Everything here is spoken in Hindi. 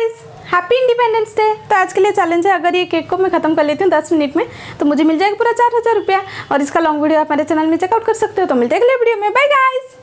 Guys, happy independence day. तो आज के लिए चैलेंज है, अगर ये केक को मैं खत्म कर लेती हूँ 10 मिनट में तो मुझे मिल जाएगा पूरा 4000 रुपया। और इसका लॉन्ग वीडियो आप हमारे चैनल में चेकआउट कर सकते हो। तो मिलते हैं अगले वीडियो में, बाय गाइस।